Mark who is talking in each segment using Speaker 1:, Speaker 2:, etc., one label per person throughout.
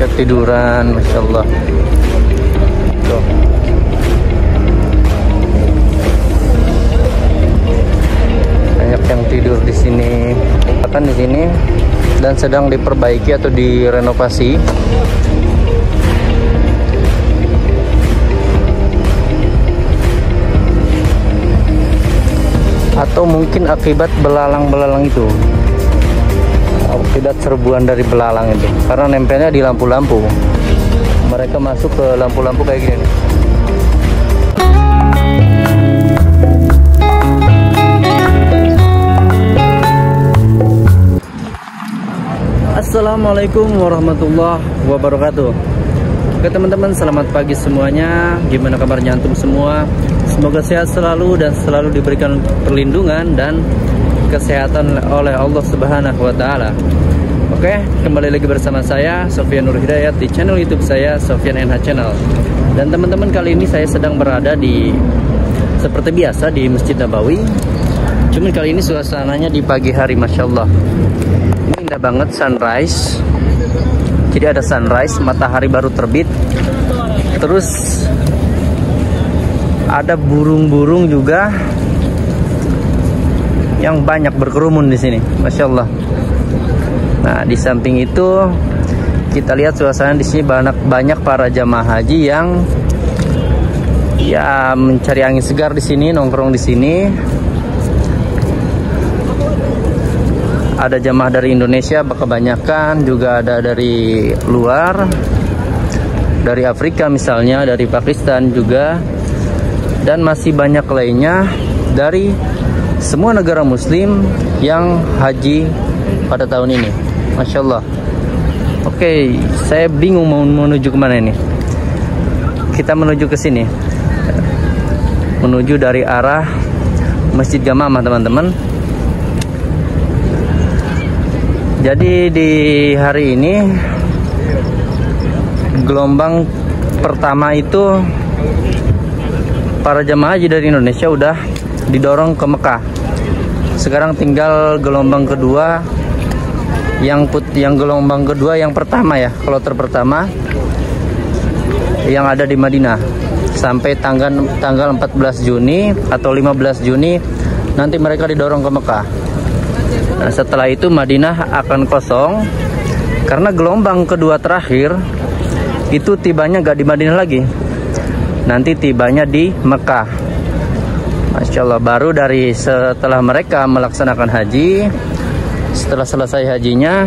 Speaker 1: Ketiduran, masya Allah. Tuh. Banyak yang tidur di sini. Bahkan di sini dan sedang diperbaiki atau direnovasi. Atau mungkin akibat belalang-belalang itu, akibat serbuan dari belalang itu, karena nempelnya di lampu-lampu. Mereka masuk ke lampu-lampu kayak gini nih. Assalamualaikum warahmatullahi wabarakatuh. Oke teman-teman, selamat pagi semuanya. Gimana kabarnya antum semua? Semoga sehat selalu dan selalu diberikan perlindungan dan kesehatan oleh Allah Subhanahu wa taala. Oke, kembali lagi bersama saya Sofyan Nur Hidayat di channel YouTube saya Sofyan NH Channel. Dan teman-teman, kali ini saya sedang berada di seperti biasa di Masjid Nabawi. Cuman kali ini suasananya di pagi hari, masya Allah. Ini indah banget, sunrise. Jadi ada sunrise, matahari baru terbit. Terus ada burung-burung juga yang banyak berkerumun di sini, masya Allah. Nah, di samping itu kita lihat suasana di sini banyak para jamaah haji yang ya mencari angin segar di sini, nongkrong di sini. Ada jamaah dari Indonesia kebanyakan, juga ada dari luar, dari Afrika misalnya, dari Pakistan juga, dan masih banyak lainnya dari semua negara muslim yang haji pada tahun ini, masya Allah. Oke, saya bingung mau menuju kemana ini. Kita menuju ke sini, menuju dari arah Masjid Gamamah teman-teman. Jadi di hari ini gelombang pertama itu para jamaah haji dari Indonesia udah didorong ke Mekah. Sekarang tinggal gelombang kedua, yang gelombang kedua yang pertama ya, kloter pertama yang ada di Madinah sampai tanggal 14 Juni atau 15 Juni nanti mereka didorong ke Mekah. Nah, setelah itu Madinah akan kosong karena gelombang kedua terakhir itu tibanya gak di Madinah lagi, nanti tibanya di Mekah. Masya Allah, baru dari setelah mereka melaksanakan haji, setelah selesai hajinya,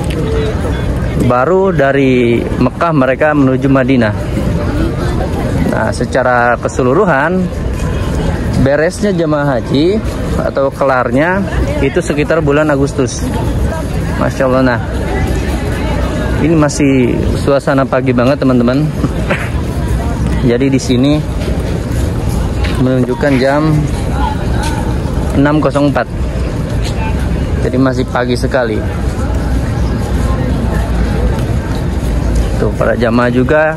Speaker 1: baru dari Mekah mereka menuju Madinah. Nah, secara keseluruhan beresnya jemaah haji atau kelarnya itu sekitar bulan Agustus, masya Allah. Nah, ini masih suasana pagi banget teman-teman. Jadi di sini menunjukkan jam 6.04, jadi masih pagi sekali. Tuh, para jamaah juga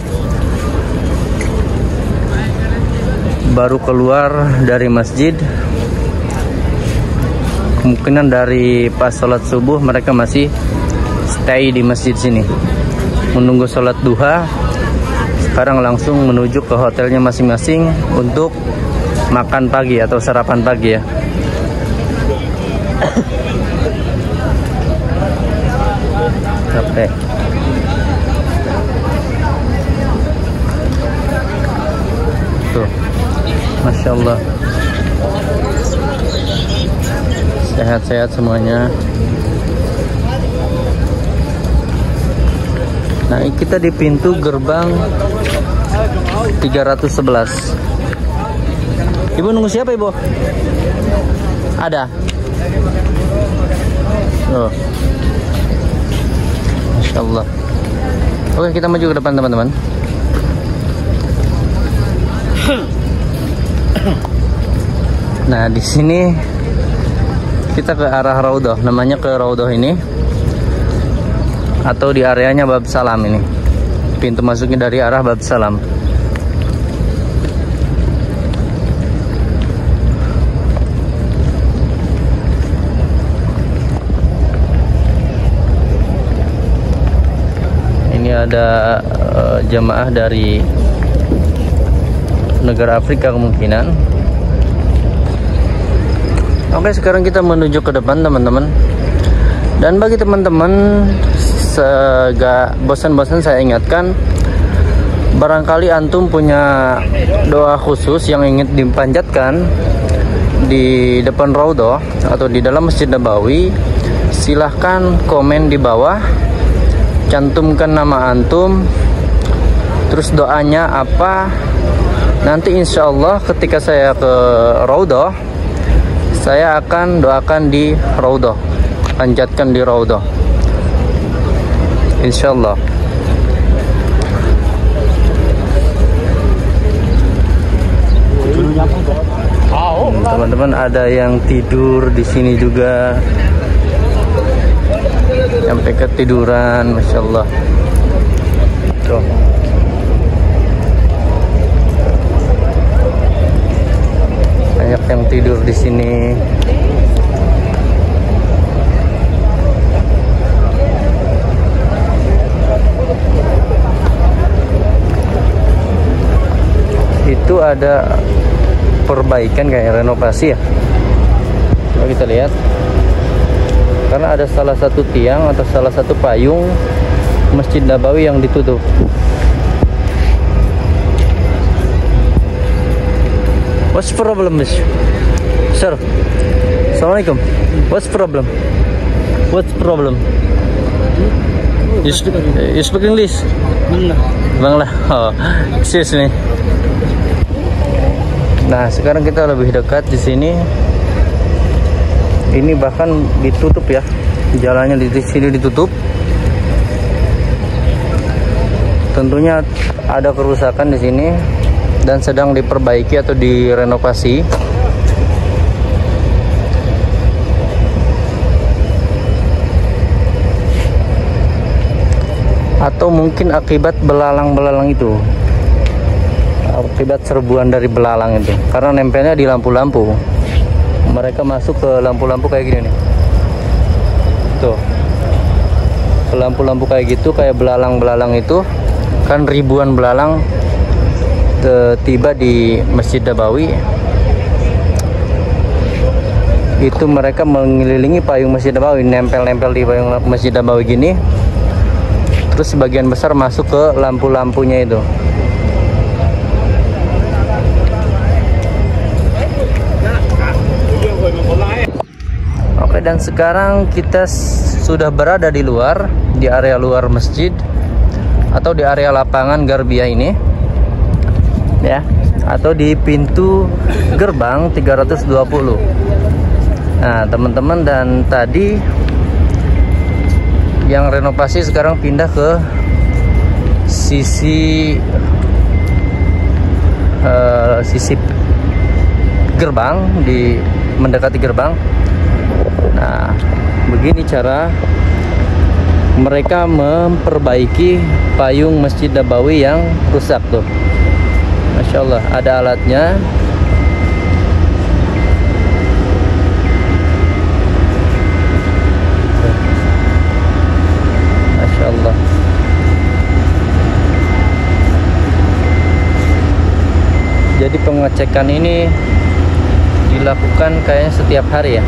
Speaker 1: baru keluar dari masjid. Kemungkinan dari pas sholat subuh mereka masih stay di masjid sini menunggu sholat duha. Sekarang langsung menuju ke hotelnya masing-masing untuk makan pagi atau sarapan pagi ya. Oke. Tuh, masya Allah, sehat-sehat semuanya. Nah, kita di pintu gerbang 311. Ibu nunggu siapa, Ibu? Ada? Oh, masya Allah. Oke, kita maju ke depan teman-teman. Nah, di sini kita ke arah Raudhah, namanya ke Raudhah ini, atau di areanya Bab Salam ini. Pintu masuknya dari arah Bab Salam. ada jamaah dari negara Afrika kemungkinan. Oke, sekarang kita menuju ke depan teman-teman. Dan bagi teman-teman gak bosan-bosan saya ingatkan, barangkali antum punya doa khusus yang ingin dipanjatkan di depan Raudhah atau di dalam Masjid Nabawi, silahkan komen di bawah, cantumkan nama antum, terus doanya apa. Nanti insya Allah ketika saya ke Raudhah, saya akan doakan di Raudhah, panjatkan di Raudhah, insya Allah. Teman-teman, ada yang tidur di sini juga, sampai ketiduran, masya Allah. Tuh. Banyak yang tidur di sini. Itu ada perbaikan kayak renovasi ya. Coba kita lihat. Karena ada salah satu tiang atau salah satu payung Masjid Nabawi yang ditutup. What's problem, Miss? Sir. Assalamualaikum. What's problem? What's problem? You speak English? Bangla. Oh, excuse me. Nah, sekarang kita lebih dekat di sini. Ini bahkan ditutup ya, jalannya di sini ditutup. Tentunya ada kerusakan di sini dan sedang diperbaiki atau direnovasi. Atau mungkin akibat belalang-belalang itu. Akibat serbuan dari belalang itu, karena nempelnya di lampu-lampu. Mereka masuk ke lampu-lampu kayak gini nih, tuh, ke lampu-lampu kayak gitu, kayak belalang-belalang itu kan, ribuan belalang tiba di Masjid Nabawi. Itu mereka mengelilingi payung Masjid Nabawi, nempel-nempel di payung Masjid Nabawi gini, terus sebagian besar masuk ke lampu-lampunya itu. Oke, dan sekarang kita sudah berada di luar, di area luar masjid atau di area lapangan Garbia ini ya, atau di pintu gerbang 320. Nah teman-teman, dan tadi yang renovasi sekarang pindah ke sisi gerbang, di mendekati gerbang. Nah, begini cara mereka memperbaiki payung Masjid Nabawi yang rusak tuh. Masya Allah, ada alatnya. Masya Allah. Jadi pengecekan ini dilakukan kayaknya setiap hari ya.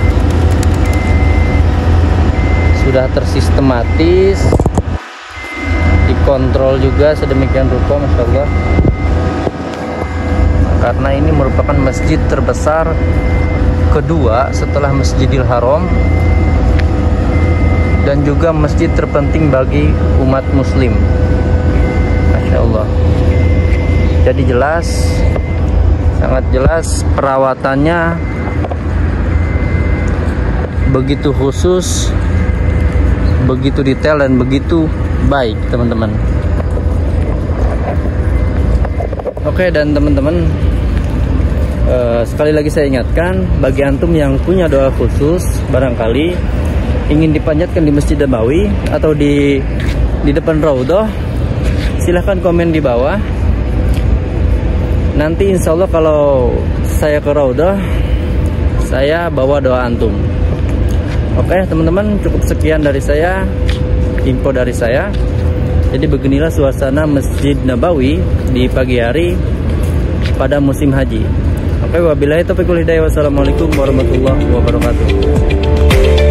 Speaker 1: Sudah tersistematis, dikontrol juga sedemikian rupa, masya Allah. Karena ini merupakan masjid terbesar kedua setelah Masjidil Haram, dan juga masjid terpenting bagi umat muslim, masya Allah. Jadi jelas, sangat jelas perawatannya begitu khusus, begitu detail, dan begitu baik teman-teman. Oke, dan teman-teman, sekali lagi saya ingatkan, bagi antum yang punya doa khusus, barangkali ingin dipanjatkan di Masjid Nabawi atau di depan Raudhah, silahkan komen di bawah. Nanti insya Allah kalau saya ke Raudhah, saya bawa doa antum. Oke teman-teman, cukup sekian dari saya, info dari saya. Jadi beginilah suasana Masjid Nabawi di pagi hari pada musim haji. Oke, wabillahi taufiq wal hidayah. Wassalamualaikum warahmatullahi wabarakatuh.